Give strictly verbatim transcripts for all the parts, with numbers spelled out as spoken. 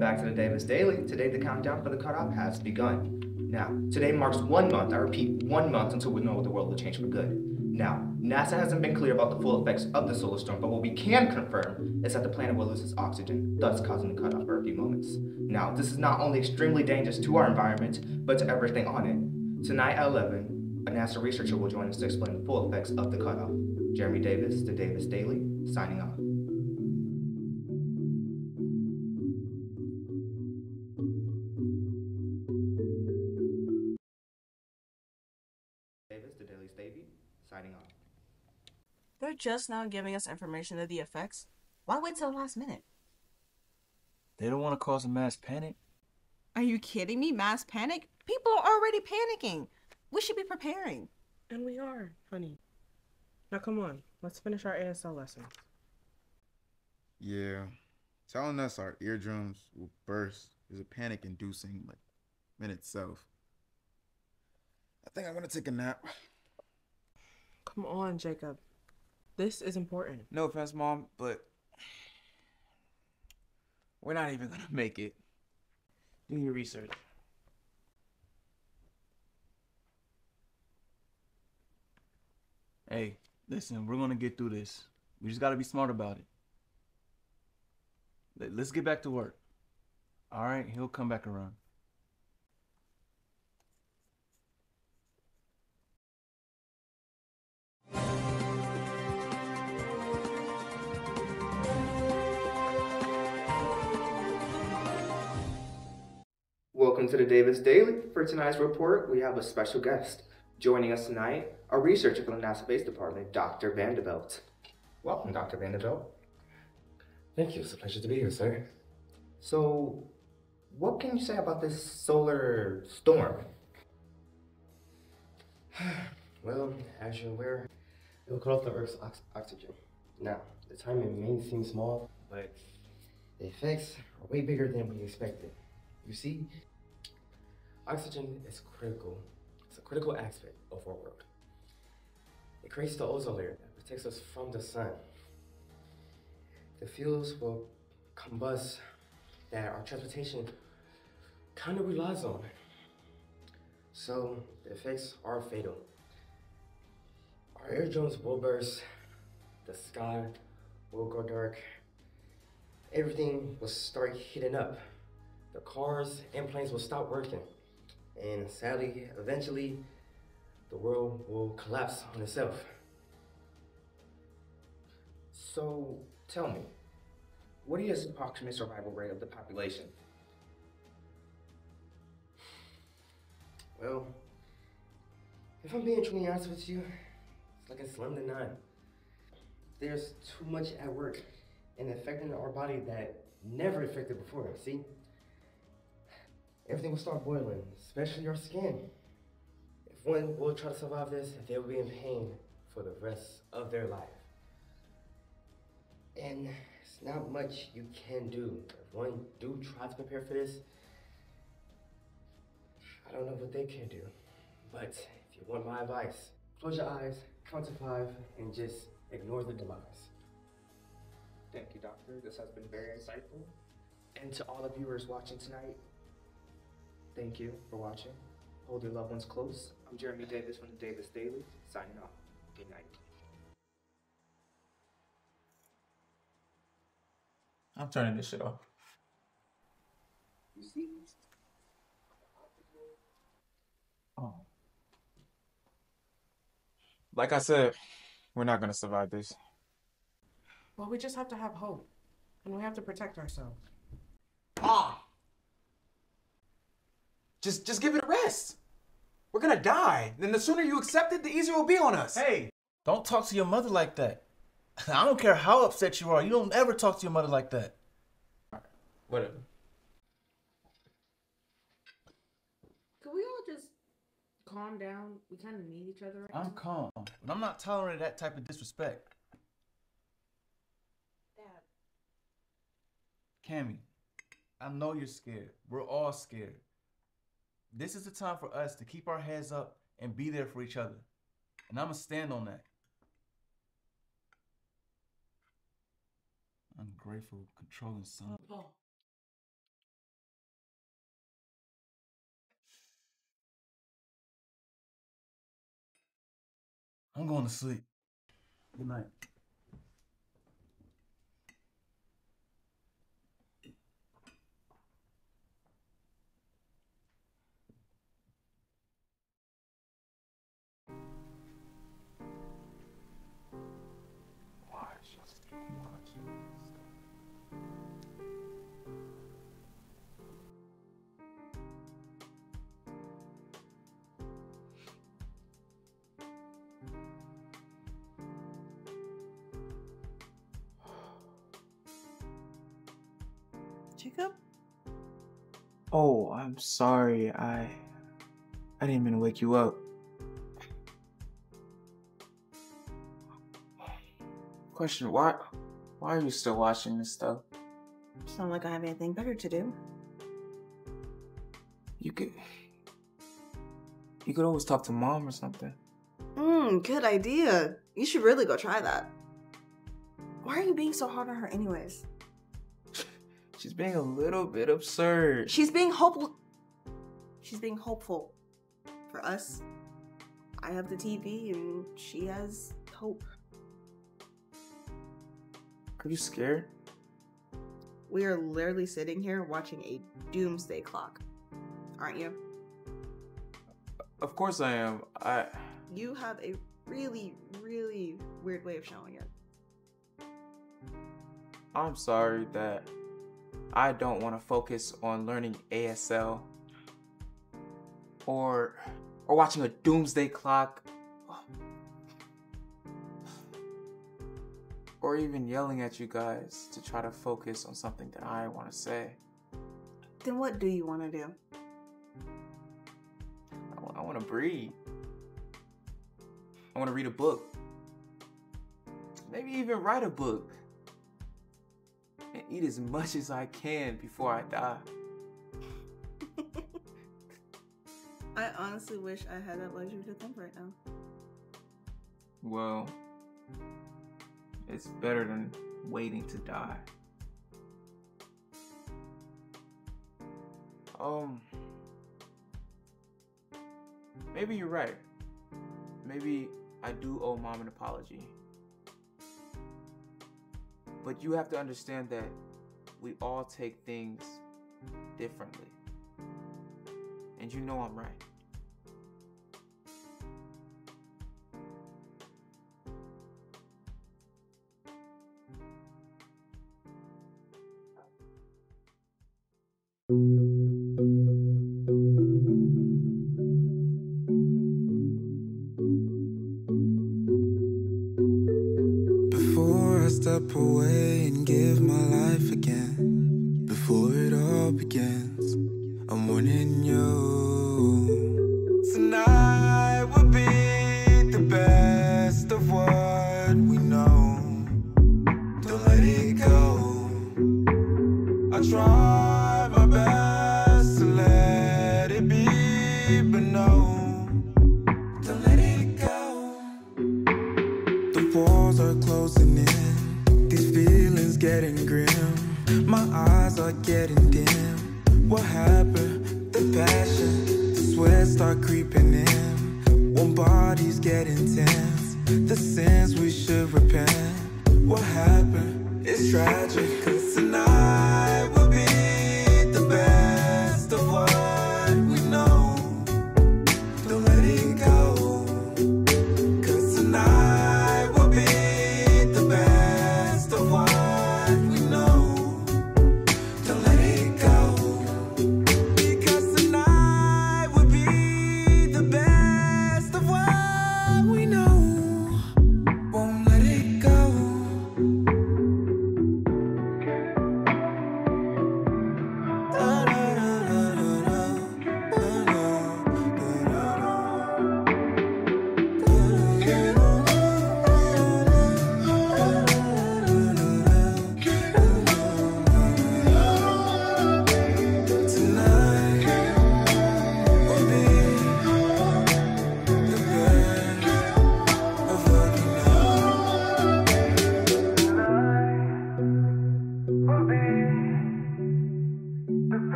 back to the Davis Daily. Today, the countdown for the cutoff has begun. Now, today marks one month, I repeat, one month until we know the world will change for good. Now, NASA hasn't been clear about the full effects of the solar storm, but what we can confirm is that the planet will lose its oxygen, thus causing the cutoff for a few moments. Now, this is not only extremely dangerous to our environment, but to everything on it. Tonight at eleven, a NASA researcher will join us to explain the full effects of the cutoff. Jeremy Davis, the Davis Daily, signing off. Davis, the Daily Davy, signing off. They're just now giving us information of the effects. Why wait till the last minute? They don't want to cause a mass panic. Are you kidding me? Mass panic? People are already panicking. We should be preparing. And we are, honey. Now come on, let's finish our A S L lessons. Yeah, telling us our eardrums will burst is a panic-inducing, like, in itself. I think I'm gonna take a nap. Come on, Jacob. This is important. No offense, Mom, but we're not even gonna make it. Do your research. Hey, listen, we're gonna get through this. We just gotta be smart about it. Let- Let's get back to work. All right, he'll come back around. Welcome to the Davis Daily. For tonight's report, we have a special guest. Joining us tonight, a researcher from the NASA Space Department, Doctor Vanderbilt. Welcome, Doctor Vanderbilt. Thank you. It's a pleasure to be here, sir. So, what can you say about this solar storm? Well, as you're aware, it will cut off the Earth's ox oxygen. Now, the timing may seem small, but the effects are way bigger than we expected. You see, oxygen is critical. It's a critical aspect of our world. It creates the ozone layer that protects us from the sun. The fuels will combust that our transportation kind of relies on. So the effects are fatal. Our eardrums will burst, the sky will go dark, everything will start heating up. The cars and planes will stop working. And sadly, eventually, the world will collapse on itself. So, tell me, what is the approximate survival rate of the population? Well, if I'm being truly honest with you, it's like a slim to none. There's too much at work and affecting our body that never affected before, see? Everything will start boiling, especially our skin. If one will try to survive this, they will be in pain for the rest of their life. And it's not much you can do. If one do try to prepare for this, I don't know what they can do. But if you want my advice, close your eyes, count to five, and just ignore the demise. Thank you, Doctor. This has been very insightful. And to all the viewers watching tonight, thank you for watching. Hold your loved ones close. I'm Jeremy Davis from the Davis Daily, signing off. Good night. I'm turning this shit off. You see? Oh. Like I said, we're not gonna survive this. Well, we just have to have hope. And we have to protect ourselves. Ah! Just just give it a rest. We're gonna die. Then the sooner you accept it, the easier it will be on us. Hey, don't talk to your mother like that. I don't care how upset you are. You don't ever talk to your mother like that. Whatever. Could we all just calm down? We kind of need each other right I'm now. calm, but I'm not tolerating that type of disrespect. Dad. Cammy, I know you're scared. We're all scared. This is the time for us to keep our heads up and be there for each other. And I'm going to stand on that. Ungrateful, controlling son. Paul. I'm going to sleep. Good night. Jacob? Oh, I'm sorry. I I didn't mean to wake you up. Question, why why are you still watching this stuff? It's not like I have anything better to do. You could You could always talk to mom or something. Mmm, good idea. You should really go try that. Why are you being so hard on her anyways? She's being a little bit absurd. She's being hopeful. She's being hopeful. For us, I have the T V and she has hope. Are you scared? We are literally sitting here watching a doomsday clock. Aren't you? Of course I am. I You have a really, really weird way of showing it. I'm sorry that I don't want to focus on learning A S L or or watching a doomsday clock or even yelling at you guys to try to focus on something that I want to say. Then what do you want to do? I want to breathe. I want to read a book. Maybe even write a book. And eat as much as I can before I die. I honestly wish I had that luxury to think right now. Well, it's better than waiting to die. Um, maybe you're right. Maybe I do owe mom an apology. But you have to understand that we all take things differently. And you know I'm right. Before I step away and give my life again, before it all begins, I'm warning you. Tonight will be the best of what we know. Don't let it go. I try my best to let it be, but no, don't let it go. The walls are closing in, these feelings getting grim. My eyes are getting dim. What happened? The passion, the sweat start creeping in. One body's getting tense, the sins we should repent. What happened? It's tragic, cause tonight will be the best of what we know. Don't let it go, cause tonight will be the best of what we know. Don't let it go, because tonight will be the best of what we know. Won't let it go.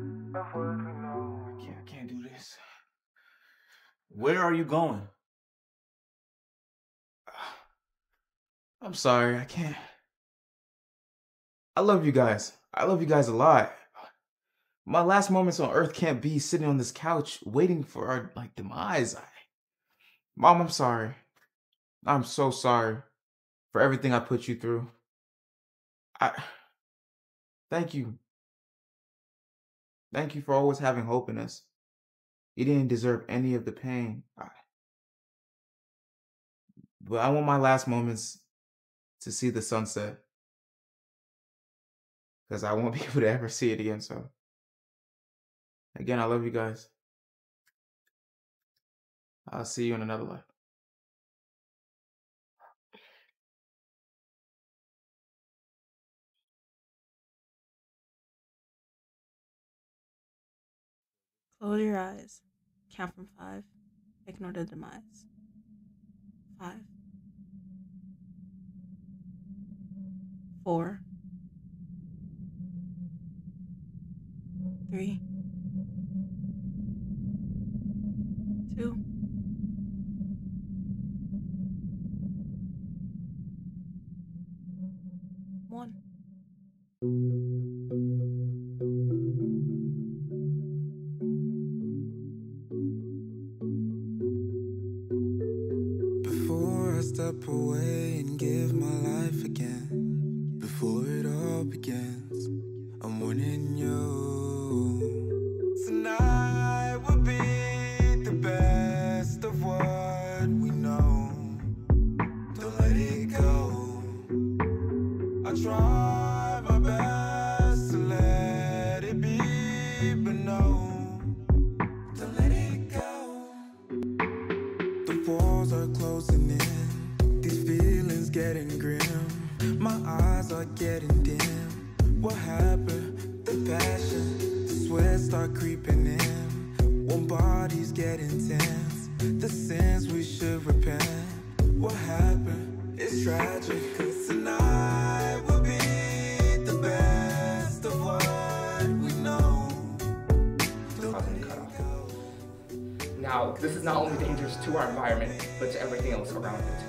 I can't, I can't do this. Where are you going? I'm sorry, I can't. I love you guys. I love you guys a lot. My last moments on Earth can't be sitting on this couch waiting for our like demise. I... Mom, I'm sorry. I'm so sorry for everything I put you through. I thank you. Thank you for always having hope in us. You didn't deserve any of the pain. I... But I want my last moments to see the sunset. Because I won't be able to ever see it again, so. Again, I love you guys. I'll see you in another life. Close your eyes. Count from five. Ignore the demise. Five. Four. Three. Two. One. Before I step away and give my life again, before it all begins, I'm wanting you. Tonight will be the best of what we know. Don't let it go. I try my best to let it be, but no, don't let it go. The walls are closing in, these feelings getting grim. My eyes are getting dim. What happened? The passion, the sweat start creeping in. One body's getting tense. The sins we should repent. What happened? It's tragic. 'Cause tonight will be the best of what we know. Causing the cutoff. Now, this is not only dangerous to our environment, but to everything else around it.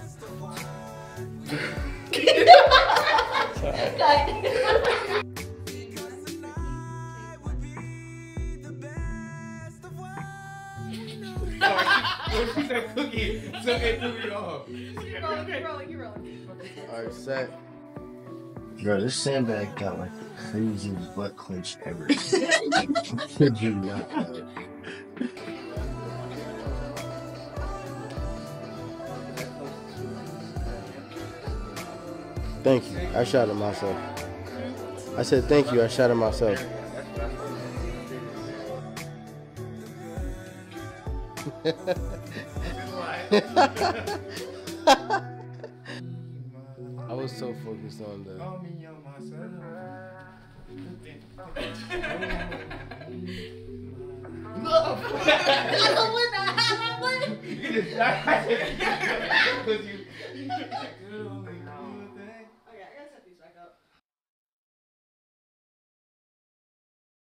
She said cookie. So it threw me off. Keep rolling, keep rolling, keep rolling. Alright, set. Bro, this sandbag got like the craziest butt clench ever. Kid you not, bro. Thank you. I shot at myself. I said thank you. I shot at myself. I was so focused on the. You just died.